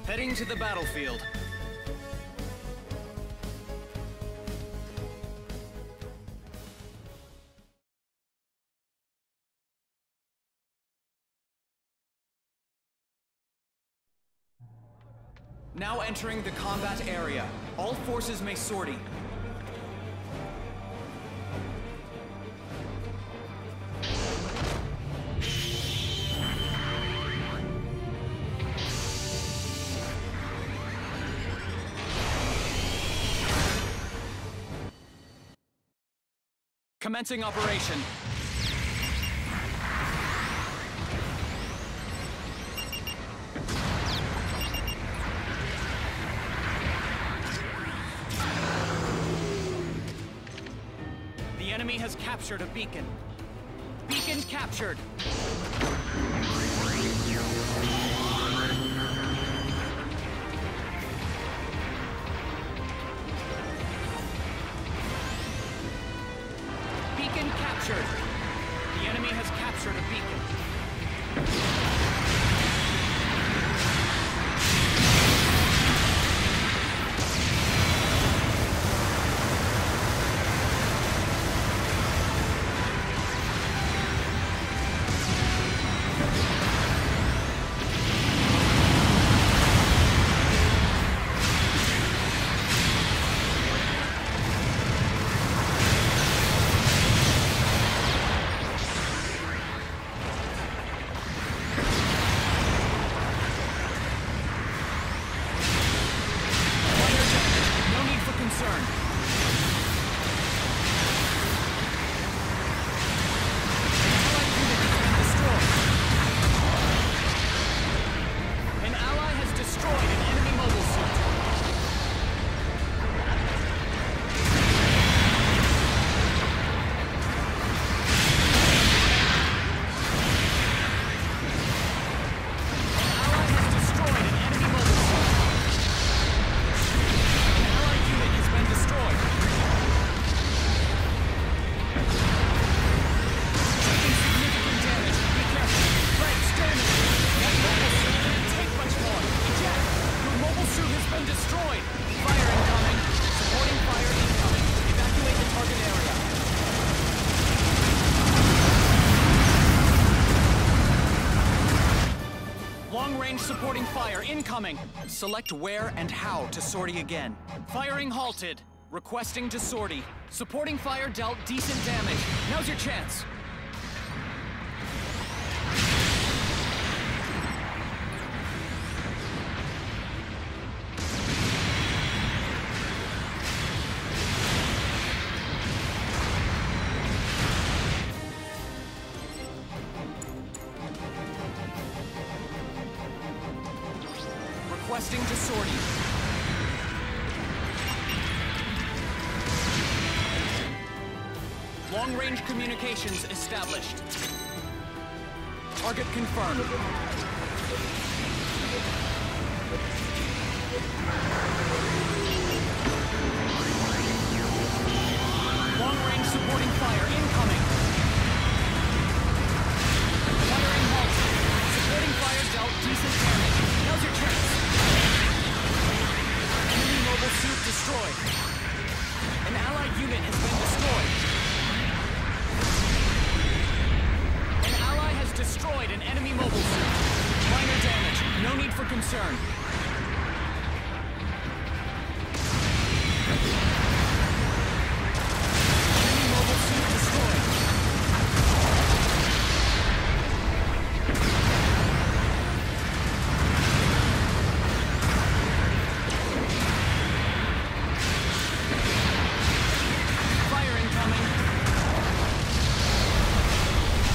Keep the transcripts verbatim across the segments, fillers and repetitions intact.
Heading to the battlefield. Now entering the combat area. All forces may sortie. Commencing operation. The enemy has captured a beacon. Beacon captured. Beacon captured. The enemy has captured a beacon. Long-range supporting fire incoming. Select where and how to sortie again. Firing halted. Requesting to sortie. Supporting fire dealt decent damage. Now's your chance. Requesting to sortie. Long-range communications established. Target confirmed. Long-range supporting fire incoming. Firing halted. Supporting fire dealt decent damage. Now's your chance. Enemy mobile suit destroyed. An allied unit has been destroyed. An ally has destroyed an enemy mobile suit. Minor damage. No need for concern. Enemy mobile suit destroyed.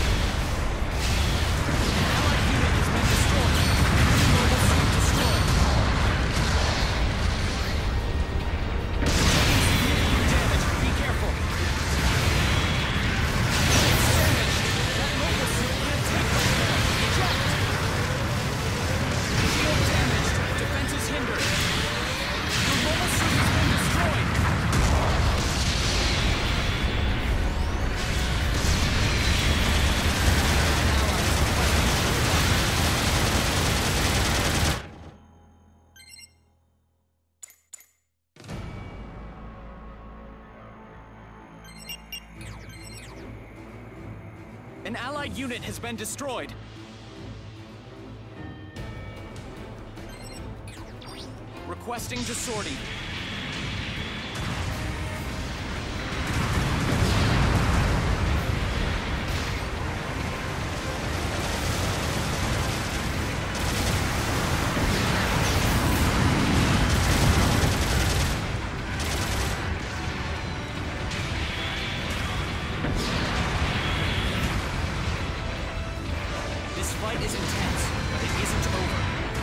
Allied unit has been destroyed. Enemy mobile suit destroyed. An allied unit has been destroyed. Requesting to sortie. This fight is intense, but it isn't over.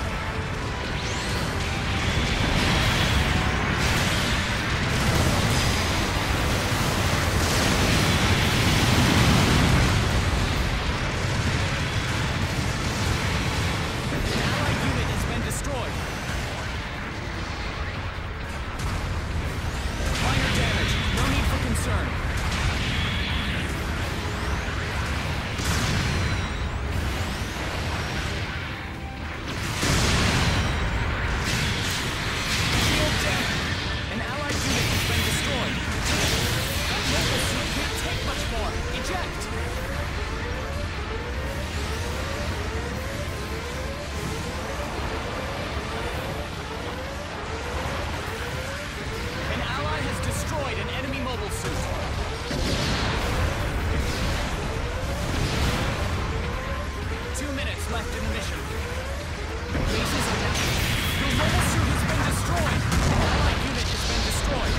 Left in the mission. Bases are down. Your mobile suit has been destroyed. An allied unit has been destroyed.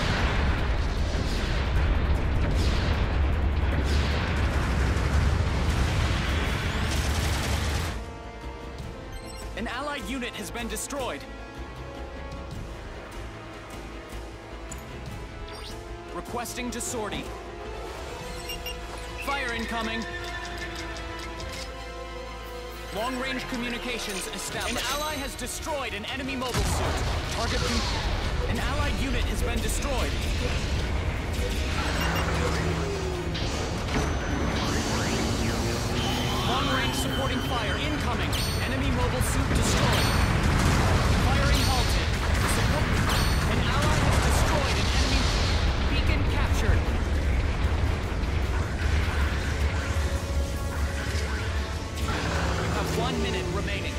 An allied unit has been destroyed. Requesting to sortie. Fire incoming. Long-range communications established. An ally has destroyed an enemy mobile suit. Target con- An allied unit has been destroyed. Long-range supporting fire incoming. Enemy mobile suit destroyed. Firing halted. Support- An ally has destroyed an enemy beacon captured. One minute remaining.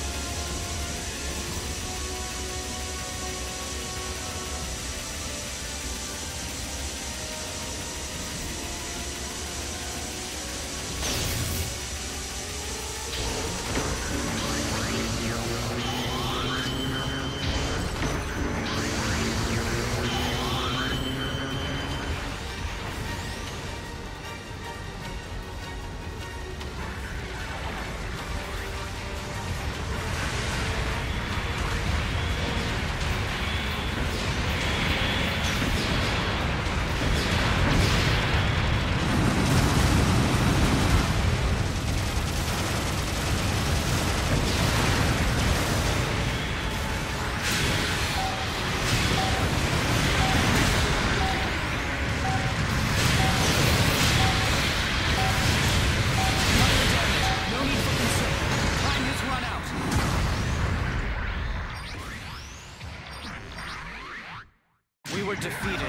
Defeated.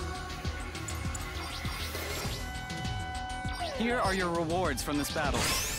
Here are your rewards from this battle.